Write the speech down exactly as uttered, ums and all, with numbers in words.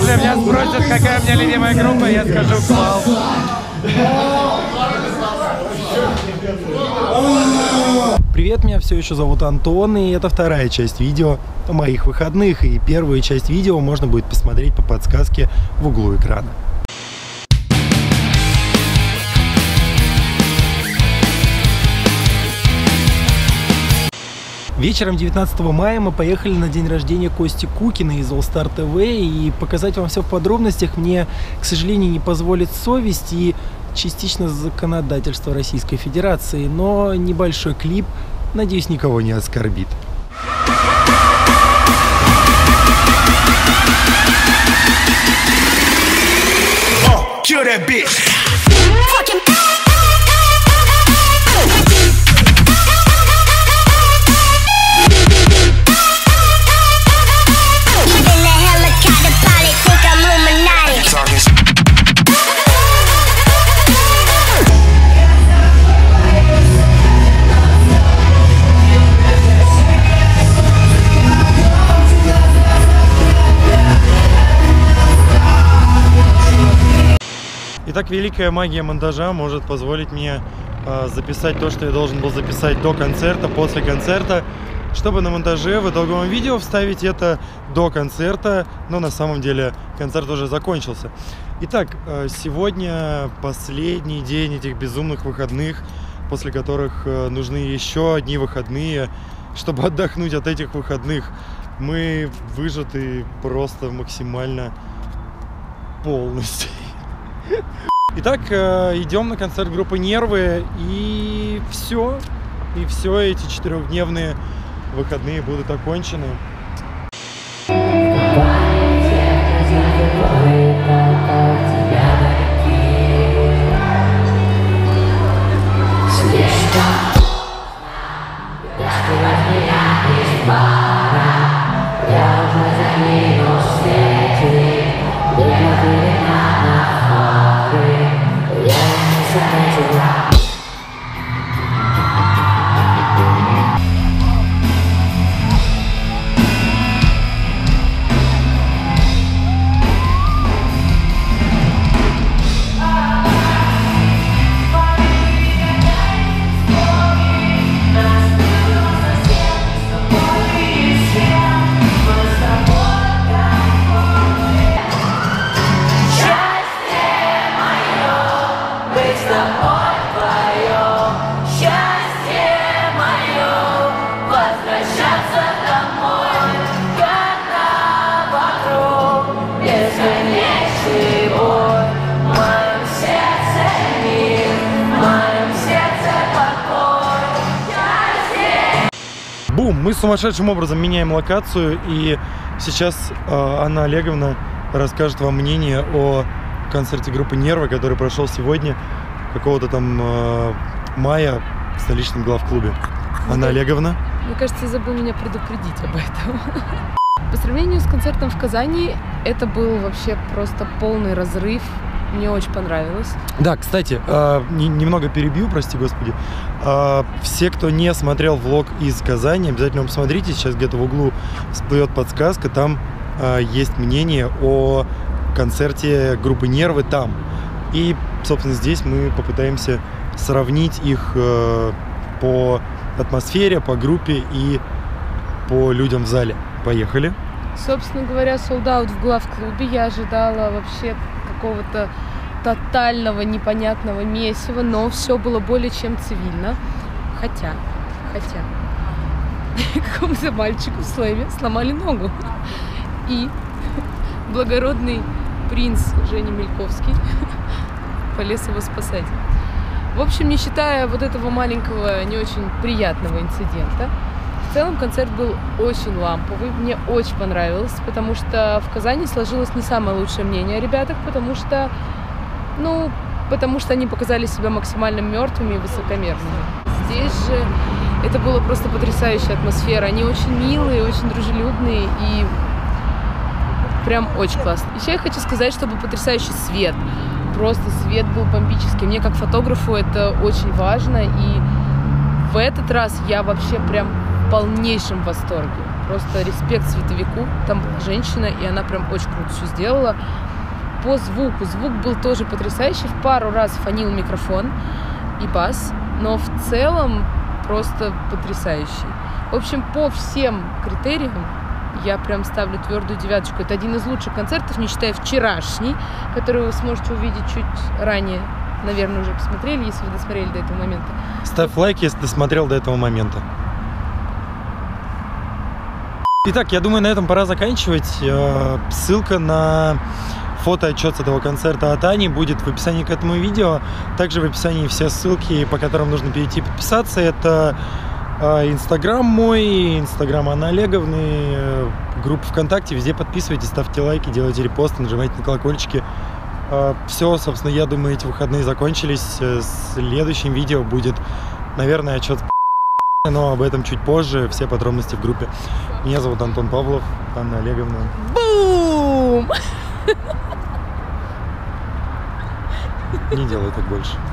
Если меня спросят, какая у меня любимая группа, я скажу Клал. Привет, меня все еще зовут Антон, и это вторая часть видео о моих выходных. И первую часть видео можно будет посмотреть по подсказке в углу экрана. Вечером девятнадцатого мая мы поехали на день рождения Кости Кукина из All Star ти ви, и показать вам все в подробностях мне, к сожалению, не позволит совесть и частично законодательство Российской Федерации, но небольшой клип, надеюсь, никого не оскорбит. Oh, kill that bitch. Итак, великая магия монтажа может позволить мне э, записать то, что я должен был записать до концерта, после концерта, чтобы на монтаже в итоговом видео вставить это до концерта, но на самом деле концерт уже закончился. Итак, э, сегодня последний день этих безумных выходных, после которых э, нужны еще одни выходные, чтобы отдохнуть от этих выходных. Мы выжаты просто максимально полностью. Итак, идем на концерт группы Нервы, и все, и все, эти четырехдневные выходные будут окончены. Бум! Мы сумасшедшим образом меняем локацию, и сейчас э, Анна Олеговна расскажет вам мнение о концерте группы Нервы, который прошел сегодня, какого-то там э, мая в столичном главклубе. Анна Олеговна? Мне кажется, я забыл меня предупредить об этом. По сравнению с концертом в Казани, это был вообще просто полный разрыв. Мне очень понравилось. Да, кстати, э, не, немного перебью, прости господи. Э, все, кто не смотрел влог из Казани, обязательно посмотрите. Сейчас где-то в углу всплывет подсказка. Там э, есть мнение о концерте группы Нервы там. И, собственно, здесь мы попытаемся сравнить их э, по атмосфере, по группе и по людям в зале. Поехали. Собственно говоря, солд-аут в главклубе. Я ожидала вообще какого-то тотального непонятного месива, но все было более чем цивильно. Хотя, хотя, какому-то мальчику в слэме сломали ногу. И благородный принц Женя Мельковский полез его спасать. В общем, не считая вот этого маленького, не очень приятного инцидента, в целом концерт был очень ламповый, мне очень понравилось, потому что в Казани сложилось не самое лучшее мнение о ребятах, потому что, ну, потому что они показали себя максимально мертвыми и высокомерными. Здесь же это была просто потрясающая атмосфера, они очень милые, очень дружелюбные и прям очень классно. Еще я хочу сказать, что был потрясающий свет, просто свет был бомбический, мне как фотографу это очень важно, и в этот раз я вообще прям в полнейшем восторге. Просто респект световику. Там была женщина, и она прям очень круто все сделала. По звуку. Звук был тоже потрясающий. В пару раз фонил микрофон и бас, но в целом просто потрясающий. В общем, по всем критериям я прям ставлю твердую девяточку. Это один из лучших концертов, не считая вчерашний, который вы сможете увидеть чуть ранее. Наверное, уже посмотрели, если вы досмотрели до этого момента. Ставь лайк, если досмотрел до этого момента. Итак, я думаю, на этом пора заканчивать. Ссылка на фотоотчет с этого концерта от Ани будет в описании к этому видео. Также в описании все ссылки, по которым нужно перейти и подписаться. Это Инстаграм мой, Инстаграм Анны Олеговны, группа ВКонтакте. Везде подписывайтесь, ставьте лайки, делайте репосты, нажимайте на колокольчики. Все, собственно, я думаю, эти выходные закончились. Следующим видео будет, наверное, отчет, но об этом чуть позже. Все подробности в группе. Меня зовут Антон Павлов, Анна Олеговна. Бум! Не делай так больше.